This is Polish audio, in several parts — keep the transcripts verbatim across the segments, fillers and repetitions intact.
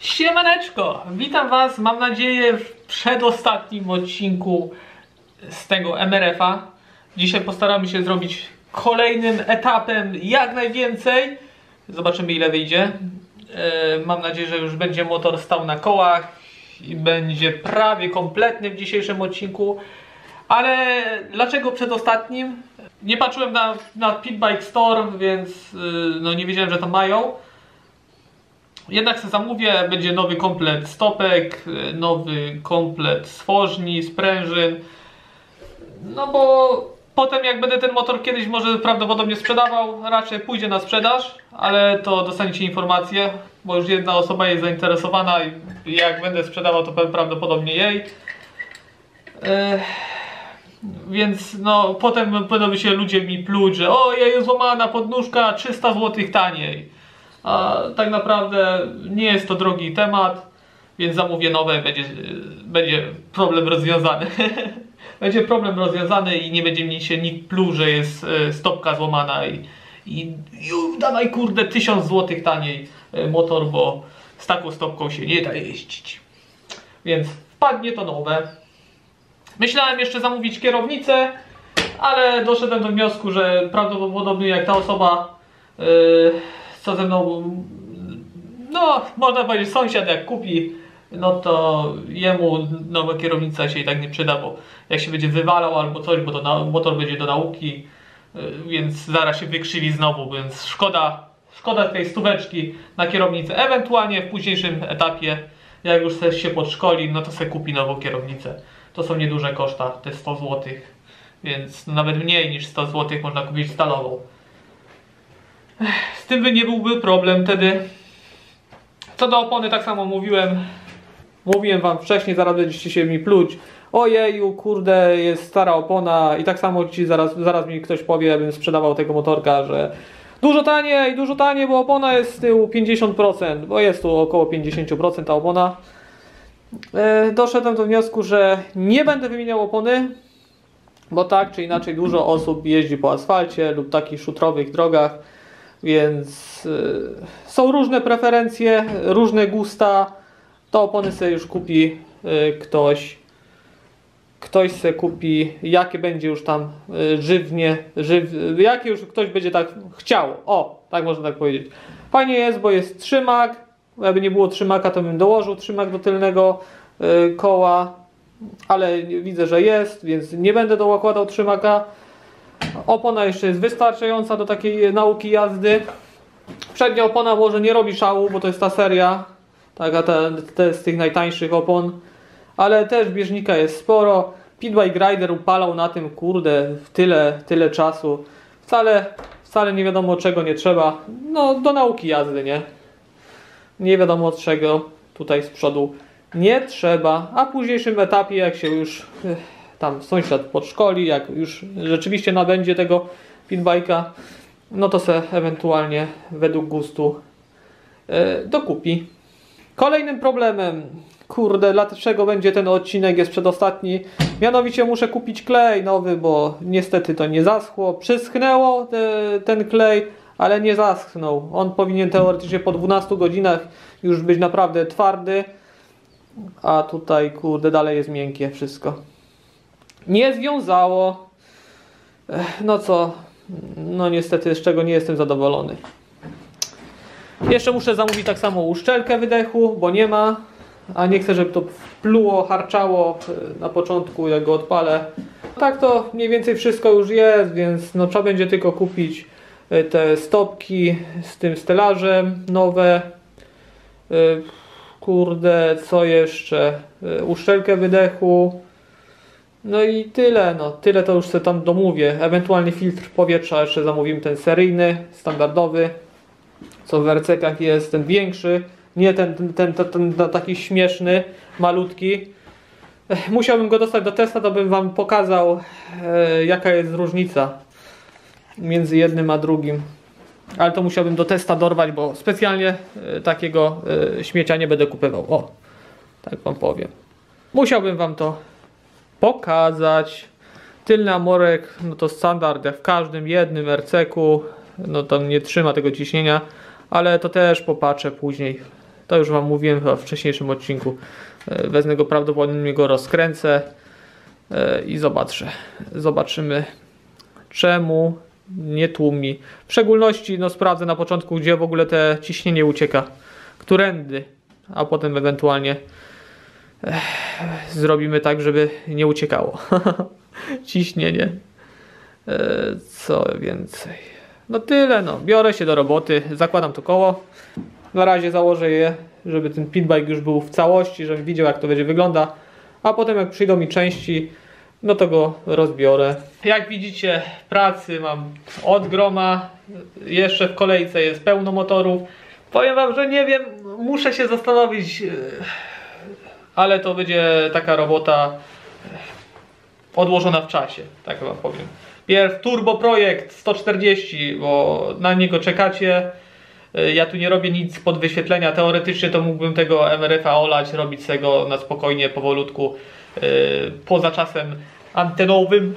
Siemaneczko! Witam was, mam nadzieję, w przedostatnim odcinku z tego M R F-a. Dzisiaj postaramy się zrobić kolejnym etapem jak najwięcej. Zobaczymy, ile wyjdzie. Mam nadzieję, że już będzie motor stał na kołach i będzie prawie kompletny w dzisiejszym odcinku. Ale dlaczego przedostatnim? Nie patrzyłem na, na Pitbike Store, więc no, nie wiedziałem, że to mają. Jednak sobie zamówię, będzie nowy komplet stopek, nowy komplet stworzni, sprężyn. No bo potem jak będę ten motor kiedyś może prawdopodobnie sprzedawał, raczej pójdzie na sprzedaż, ale to dostaniecie informację, bo już jedna osoba jest zainteresowana i jak będę sprzedawał, to prawdopodobnie jej. Ech. Więc no potem będą się ludzie mi pluć, że o, jest złamana podnóżka, trzysta złotych taniej. A tak naprawdę nie jest to drogi temat, więc zamówię nowe, będzie, będzie problem rozwiązany. Będzie problem rozwiązany i nie będzie mi się nikt pluł, że jest stopka złamana i, i, i dawaj kurde tysiąc złotych taniej motor, bo z taką stopką się nie da jeździć. Więc wpadnie to nowe. Myślałem jeszcze zamówić kierownicę, ale doszedłem do wniosku, że prawdopodobnie jak ta osoba yy, co ze mną, no można powiedzieć sąsiad jak kupi, no to jemu nowa kierownica się i tak nie przyda, bo jak się będzie wywalał albo coś, bo to na, motor będzie do nauki, yy, więc zaraz się wykrzywi znowu, więc szkoda, szkoda tej stóweczki na kierownicę. Ewentualnie w późniejszym etapie, jak już się podszkoli, no to se kupi nową kierownicę. To są nieduże koszta, te sto złotych, więc no nawet mniej niż sto złotych można kupić stalową. Z tym by nie byłby problem wtedy. Co do opony, tak samo mówiłem. Mówiłem wam wcześniej, zaraz będziecie się mi pluć. Ojeju, kurde, jest stara opona. I tak samo ci zaraz, zaraz mi ktoś powie, abym sprzedawał tego motorka, że dużo taniej, dużo taniej, bo opona jest z tyłu pięćdziesiąt procent, bo jest tu około pięćdziesiąt procent ta opona. Doszedłem do wniosku, że nie będę wymieniał opony, bo tak czy inaczej dużo osób jeździ po asfalcie lub takich szutrowych drogach, więc yy, są różne preferencje, różne gusta. To opony sobie już kupi yy, ktoś, ktoś sobie kupi, jakie będzie już tam yy, żywnie, żyw, jakie już ktoś będzie tak chciał. O, tak można tak powiedzieć. Fajnie jest, bo jest trzymak. Jakby nie było trzymaka, to bym dołożył trzymak do tylnego yy, koła, ale widzę, że jest, więc nie będę dokładał trzymaka. Opona jeszcze jest wystarczająca do takiej nauki jazdy. Przednia opona może nie robi szału, bo to jest ta seria, taka ta, ta z tych najtańszych opon, ale też bieżnika jest sporo. Pitbike Rider upalał na tym, kurde, tyle, tyle czasu. Wcale, wcale nie wiadomo czego nie trzeba. No, do nauki jazdy, nie? Nie wiadomo od czego tutaj z przodu nie trzeba, a w późniejszym etapie, jak się już tam sąsiad podszkoli, jak już rzeczywiście nabędzie tego pitbike'a, no to se ewentualnie według gustu yy, dokupi. Kolejnym problemem, kurde, dlaczego będzie ten odcinek jest przedostatni, mianowicie muszę kupić klej nowy, bo niestety to nie zaschło, przyschnęło te, ten klej, ale nie zaschnął. On powinien teoretycznie po dwunastu godzinach już być naprawdę twardy, a tutaj kurde dalej jest miękkie wszystko. Nie związało. No co, no niestety z czego nie jestem zadowolony. Jeszcze muszę zamówić tak samo uszczelkę wydechu, bo nie ma, a nie chcę, żeby to pluło, harczało na początku jak go odpalę. Tak to mniej więcej wszystko już jest, więc no trzeba będzie tylko kupić te stopki z tym stelażem nowe. Kurde, co jeszcze? Uszczelkę wydechu. No i tyle, no tyle to już sobie tam domówię. Ewentualnie filtr powietrza jeszcze zamówimy, ten seryjny, standardowy, co w R C-kach jest, ten większy, nie ten, ten, ten, ten, ten, ten taki śmieszny, malutki. Musiałbym go dostać do testa, to bym wam pokazał e, jaka jest różnica między jednym a drugim. Ale to musiałbym do testa dorwać, bo specjalnie e, takiego e, śmiecia nie będę kupował. O, tak wam powiem. Musiałbym wam to pokazać. Tylny amorek, no to standard jak w każdym jednym R C-ku. No to nie trzyma tego ciśnienia, ale to też popatrzę później. To To już wam mówiłem w wcześniejszym odcinku. Wezmę go, prawdopodobnie go rozkręcę i zobaczę. Zobaczymy, czemu nie tłumi. W szczególności no, sprawdzę na początku, gdzie w ogóle te ciśnienie ucieka. Którędy. A potem ewentualnie ech, zrobimy tak, żeby nie uciekało. Ciśnienie. E, co więcej. No tyle, no. Biorę się do roboty. Zakładam to koło. Na razie założę je, żeby ten pitbike już był w całości, żebym widział, jak to będzie wygląda. A potem jak przyjdą mi części, no to go rozbiorę. Jak widzicie, pracy mam od groma. Jeszcze w kolejce jest pełno motorów. Powiem wam, że nie wiem, muszę się zastanowić, ale to będzie taka robota odłożona w czasie, tak wam powiem. Pierw Turbo Projekt sto czterdzieści, bo na niego czekacie. Ja tu nie robię nic pod wyświetlenia. Teoretycznie to mógłbym tego M R F-a olać, robić tego na spokojnie, powolutku, yy, poza czasem antenowym.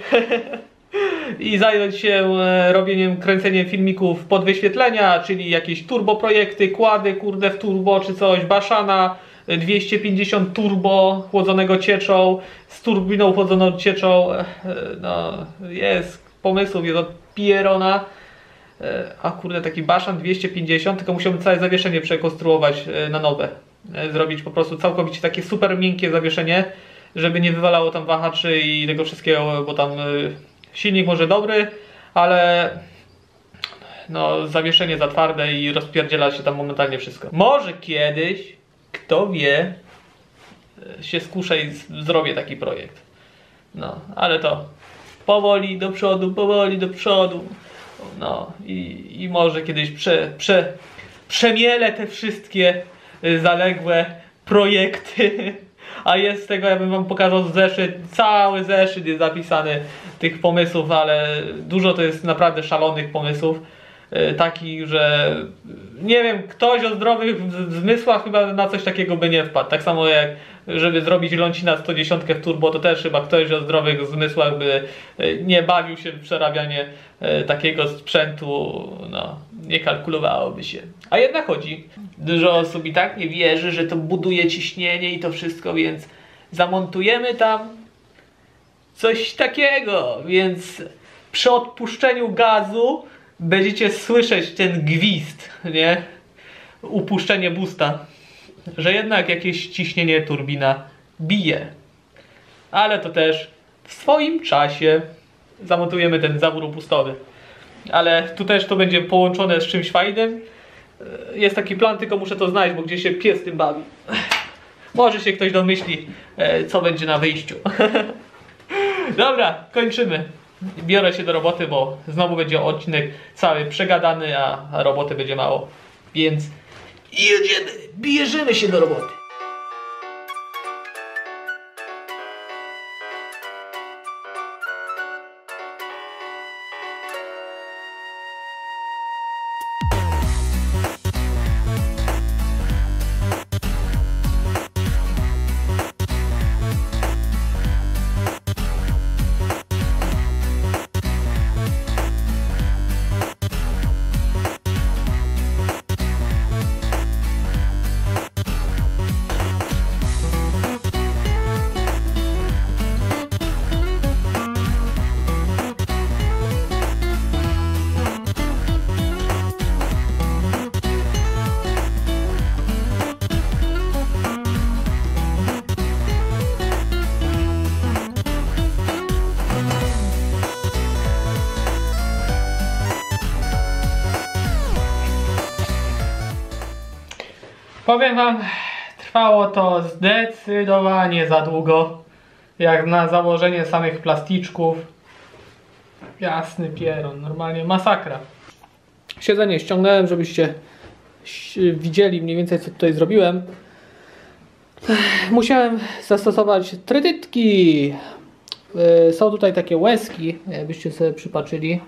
I zająć się robieniem, kręceniem filmików pod wyświetlenia, czyli jakieś turbo projekty, kłady kurde w turbo czy coś, Baszana dwieście pięćdziesiąt turbo chłodzonego cieczą, z turbiną chłodzoną cieczą. No jest pomysłów, jest od Pierona. A kurde, taki Baszan dwieście pięćdziesiąt, tylko musiałbym całe zawieszenie przekonstruować na nowe. Zrobić po prostu całkowicie takie super miękkie zawieszenie, żeby nie wywalało tam wahaczy i tego wszystkiego, bo tam silnik może dobry, ale no zawieszenie za twarde i rozpierdziela się tam momentalnie wszystko. Może kiedyś, kto wie, się skuszę i zrobię taki projekt. No, ale to powoli do przodu, powoli do przodu. No i, i może kiedyś prze, prze, przemielę te wszystkie zaległe projekty. A jest z tego, ja bym wam pokazał zeszyt, cały zeszyt jest zapisany tych pomysłów, ale dużo to jest naprawdę szalonych pomysłów. Takich, że nie wiem, ktoś o zdrowych zmysłach chyba na coś takiego by nie wpadł. Tak samo jak żeby zrobić Lącina sto dziesięć w turbo, to też chyba ktoś o zdrowych zmysłach by nie bawił się w przerabianie takiego sprzętu, no nie kalkulowałoby się. A jednak chodzi. Dużo osób i tak nie wierzy, że to buduje ciśnienie i to wszystko, więc zamontujemy tam coś takiego, więc przy odpuszczeniu gazu będziecie słyszeć ten gwizd, nie? Upuszczenie boosta, że jednak jakieś ciśnienie turbina bije. Ale to też w swoim czasie zamontujemy ten zawór upustowy. Ale tu też to będzie połączone z czymś fajnym. Jest taki plan, tylko muszę to znaleźć, bo gdzieś się pies tym bawi. Może się ktoś domyśli, co będzie na wyjściu. Dobra, kończymy. Biorę się do roboty, bo znowu będzie odcinek cały przegadany, a roboty będzie mało. Więc jedziemy, bierzemy się do roboty. Powiem wam, trwało to zdecydowanie za długo, jak na założenie samych plasticzków. Jasny pieron, normalnie masakra. Siedzenie ściągnąłem, żebyście widzieli mniej więcej, co tutaj zrobiłem. Musiałem zastosować trytytki. Są tutaj takie łezki, jakbyście sobie przypatrzyli.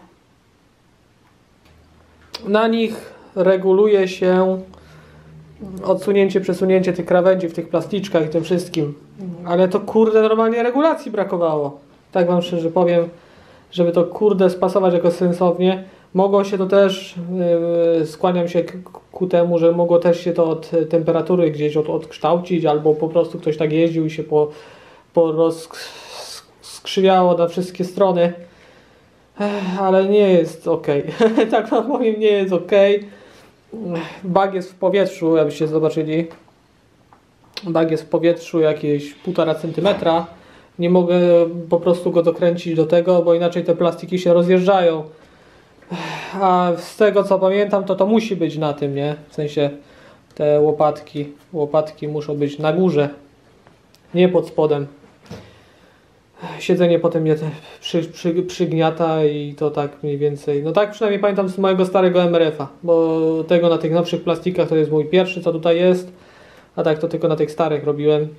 Na nich reguluje się odsunięcie, przesunięcie tych krawędzi w tych plasticzkach i tym wszystkim. Ale to kurde normalnie regulacji brakowało. Tak wam szczerze powiem, żeby to kurde spasować jakoś sensownie. Mogło się to też, yy, skłaniam się ku temu, że mogło też się to od temperatury gdzieś od, odkształcić, albo po prostu ktoś tak jeździł i się po, po rozskrzywiało na wszystkie strony. Ech, ale nie jest ok. Tak wam powiem, nie jest ok. Bag jest w powietrzu, jakbyście zobaczyli. Bag jest w powietrzu jakieś półtora centymetra. Nie mogę po prostu go dokręcić do tego, bo inaczej te plastiki się rozjeżdżają. A z tego co pamiętam, to to musi być na tym, nie? W sensie te łopatki, łopatki muszą być na górze, nie pod spodem. Siedzenie potem mnie przy, przy, przygniata i to tak mniej więcej. No tak przynajmniej pamiętam z mojego starego M R F a, bo tego na tych nowszych plastikach to jest mój pierwszy, co tutaj jest. A tak to tylko na tych starych robiłem.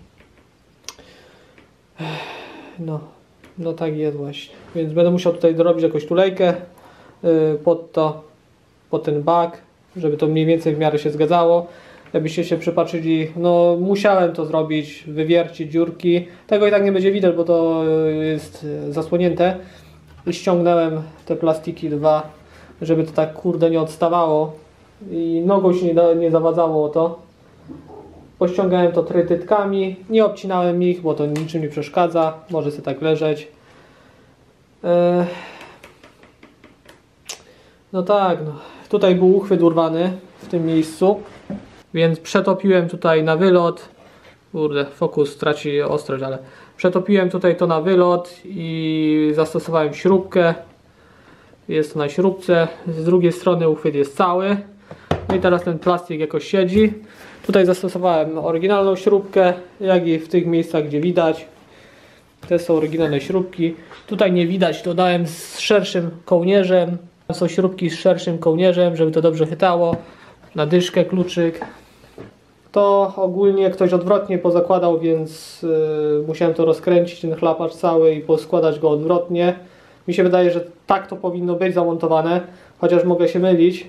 No, no tak jest właśnie. Więc będę musiał tutaj dorobić jakąś tulejkę yy, pod to, pod ten bak, żeby to mniej więcej w miarę się zgadzało. Jakbyście się przypatrzyli, no musiałem to zrobić, wywiercić dziurki. Tego i tak nie będzie widać, bo to jest zasłonięte. I ściągnąłem te plastiki dwa, żeby to tak kurde nie odstawało. I nogą się nie, da, nie zawadzało o to. Pościągałem to trytytkami, nie obcinałem ich, bo to niczym nie przeszkadza, może sobie tak leżeć. Eee... No tak, no. Tutaj był uchwyt urwany w tym miejscu, więc przetopiłem tutaj na wylot. Kurde, fokus traci ostrość, ale przetopiłem tutaj to na wylot i zastosowałem śrubkę. Jest to na śrubce, z drugiej strony uchwyt jest cały. No i teraz ten plastik jakoś siedzi. Tutaj zastosowałem oryginalną śrubkę, jak i w tych miejscach, gdzie widać. Te są oryginalne śrubki. Tutaj nie widać, dodałem z szerszym kołnierzem. To są śrubki z szerszym kołnierzem, żeby to dobrze chytało. Na dyszkę kluczyk. To ogólnie ktoś odwrotnie pozakładał, więc yy, musiałem to rozkręcić, ten chlapacz cały i poskładać go odwrotnie. Mi się wydaje, że tak to powinno być zamontowane, chociaż mogę się mylić.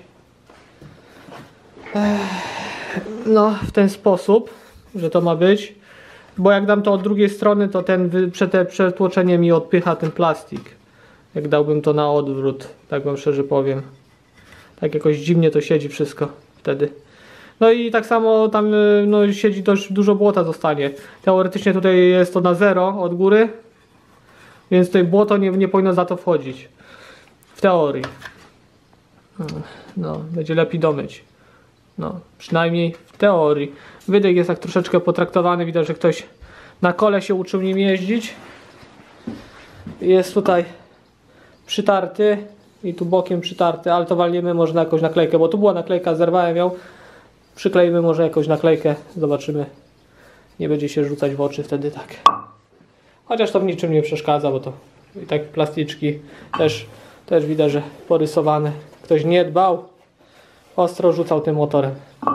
Ech. No, w ten sposób, że to ma być, bo jak dam to od drugiej strony, to ten przetłoczenie mi odpycha ten plastik. Jak dałbym to na odwrót, tak wam szczerze powiem. Tak jakoś dziwnie to siedzi wszystko wtedy. No i tak samo tam no, siedzi dość dużo błota zostanie. Teoretycznie tutaj jest to na zero od góry, więc tutaj błoto nie, nie powinno za to wchodzić. W teorii. No, będzie lepiej domyć. No, przynajmniej w teorii. Wydech jest tak troszeczkę potraktowany. Widać, że ktoś na kole się uczył nim jeździć. Jest tutaj przytarty i tu bokiem przytarty, ale to walniemy może na jakąś naklejkę, bo tu była naklejka, zerwałem ją. Przykleimy może jakąś naklejkę, zobaczymy. Nie będzie się rzucać w oczy wtedy tak. Chociaż to w niczym nie przeszkadza, bo to i tak plasticzki też, też widać, że porysowane. Ktoś nie dbał. Ostro rzucał tym motorem.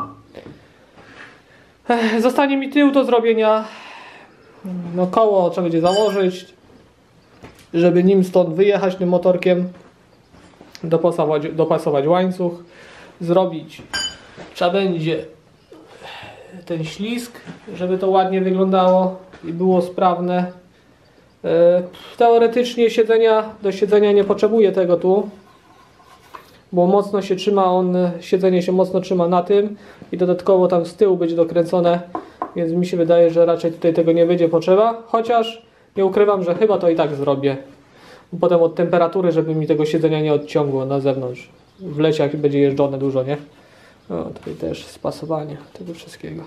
Ech, zostanie mi tył do zrobienia. No koło trzeba będzie założyć, żeby nim stąd wyjechać tym motorkiem. Dopasować, dopasować łańcuch. Zrobić trzeba będzie ten ślizg, żeby to ładnie wyglądało i było sprawne. E, teoretycznie siedzenia, do siedzenia nie potrzebuję tego tu, bo mocno się trzyma on, siedzenie się mocno trzyma na tym i dodatkowo tam z tyłu będzie dokręcone, więc mi się wydaje, że raczej tutaj tego nie będzie potrzeba, chociaż nie ukrywam, że chyba to i tak zrobię. Potem od temperatury, żeby mi tego siedzenia nie odciągło na zewnątrz. W lecie jak będzie jeżdżone dużo, nie? No tutaj też spasowanie tego wszystkiego.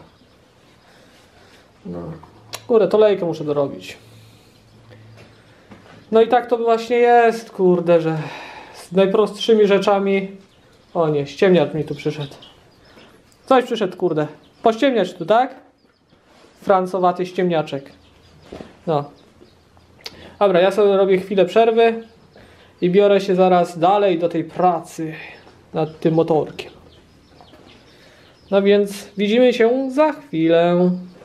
No. Kurde, to lejkę muszę dorobić. No i tak to właśnie jest, kurde, że z najprostszymi rzeczami... O nie, ściemniacz mi tu przyszedł. Coś przyszedł, kurde. Pościemniać tu, tak? Francowaty ściemniaczek. No. Dobra, ja sobie robię chwilę przerwy i biorę się zaraz dalej do tej pracy nad tym motorkiem. No więc widzimy się za chwilę.